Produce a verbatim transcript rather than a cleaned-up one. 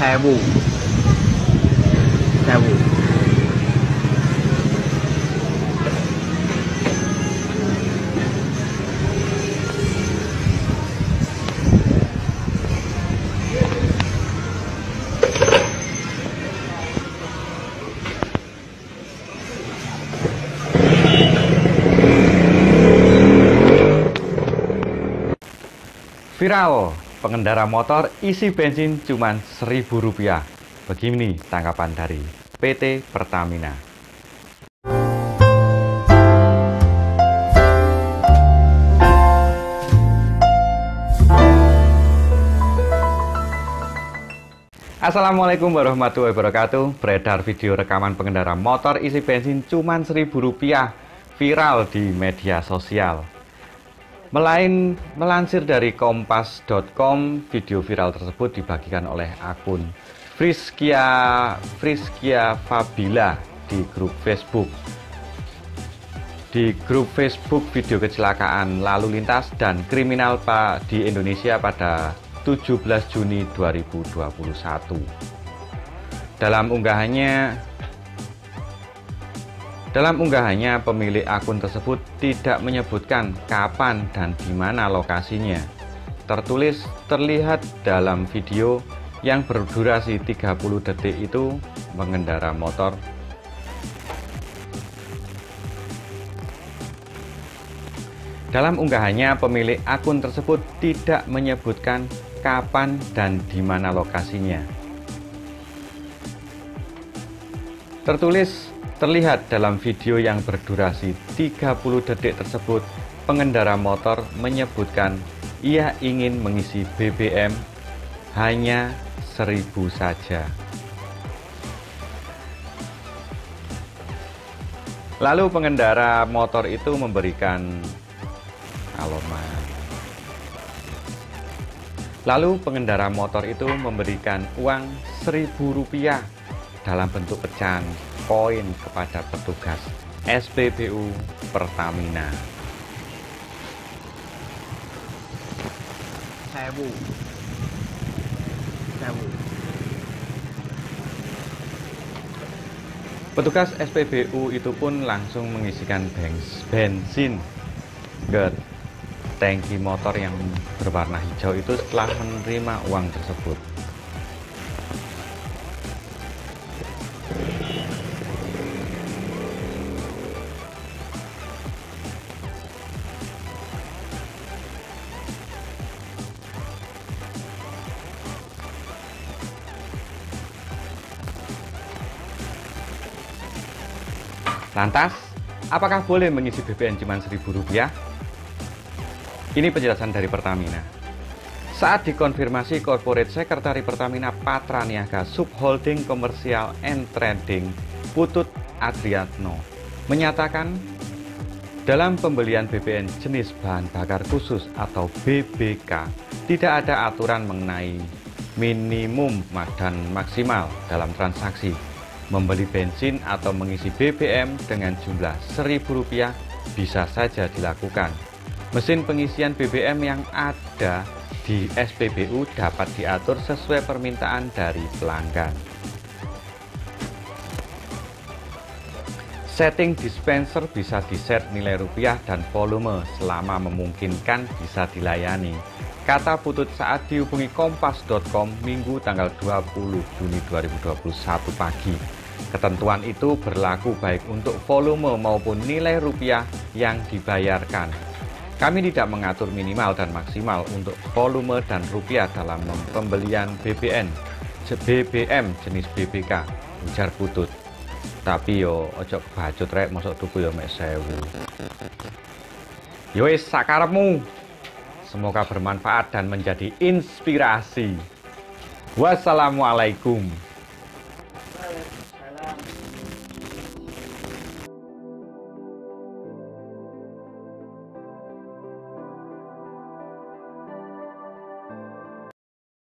sewu sewu Viral, pengendara motor isi bensin cuman seribu rupiah. Begini tanggapan dari P T Pertamina. Assalamualaikum warahmatullahi wabarakatuh. Beredar video rekaman pengendara motor isi bensin cuman seribu rupiah viral di media sosial. Melain melansir dari kompas titik com, video viral tersebut dibagikan oleh akun Friskia Friskia Fabila di grup Facebook. Di grup Facebook video kecelakaan lalu lintas dan kriminal di Indonesia pada tujuh belas Juni dua ribu dua puluh satu. Dalam unggahannya Dalam unggahannya, pemilik akun tersebut tidak menyebutkan kapan dan di mana lokasinya. Tertulis terlihat dalam video yang berdurasi tiga puluh detik itu mengendara motor. Dalam unggahannya, pemilik akun tersebut tidak menyebutkan kapan dan di mana lokasinya. Tertulis terlihat dalam video yang berdurasi tiga puluh detik tersebut, pengendara motor menyebutkan ia ingin mengisi B B M hanya seribu saja. Lalu pengendara motor itu memberikan alamat. Lalu pengendara motor itu memberikan uang seribu rupiah dalam bentuk pecahan koin kepada petugas S P B U Pertamina. sewu sewu Petugas S P B U itu pun langsung mengisikan bensin ke tangki motor yang berwarna hijau itu setelah menerima uang tersebut. Lantas, apakah boleh mengisi B B M cuma seribu rupiah? Ini penjelasan dari Pertamina. Saat dikonfirmasi Corporate Secretary Pertamina Patraniaga Subholding Commercial and Trading Putut Adriatno menyatakan dalam pembelian B B M jenis bahan bakar khusus atau B B K tidak ada aturan mengenai minimum dan maksimal dalam transaksi. Membeli bensin atau mengisi B B M dengan jumlah seribu rupiah bisa saja dilakukan. Mesin pengisian B B M yang ada di S P B U dapat diatur sesuai permintaan dari pelanggan. Setting dispenser bisa diset nilai rupiah dan volume selama memungkinkan bisa dilayani, kata Putut saat dihubungi kompas titik com Minggu tanggal dua puluh Juni dua ribu dua puluh satu pagi. Ketentuan itu berlaku baik untuk volume maupun nilai rupiah yang dibayarkan. Kami tidak mengatur minimal dan maksimal untuk volume dan rupiah dalam pembelian B B M, B B M jenis B B K, ujar Putut. Tapi yo ojo kebacut rek, mosok tuku yo mek sewu. Yo wis sakarepmu. Semoga bermanfaat dan menjadi inspirasi. Wassalamualaikum.